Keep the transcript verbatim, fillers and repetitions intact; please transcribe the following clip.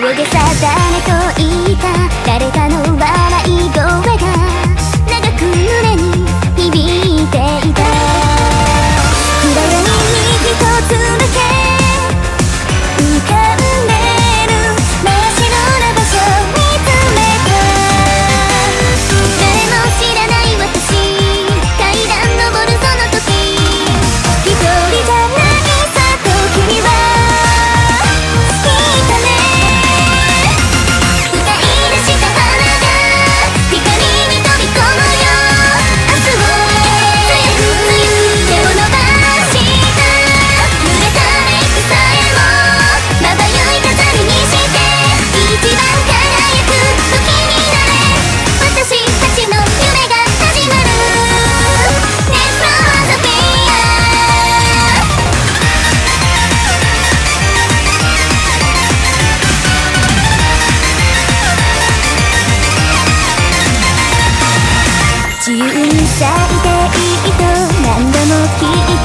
げ定めと言った誰かの笑い声が長く胸に響いていた。暗闇に一つだけ浮かんでる真っ白な場所見つめた。誰も知らない私階段登るその時一人じゃないさと君は言ったね。歌い出した花が光に飛び込むよ。明日を強く強く手を伸ばした濡れたメイクさえもまばゆい飾りにして一番輝く時になれ。私たちの夢が始まる Let's blow the fire。自由に咲いていいと何度も聞いて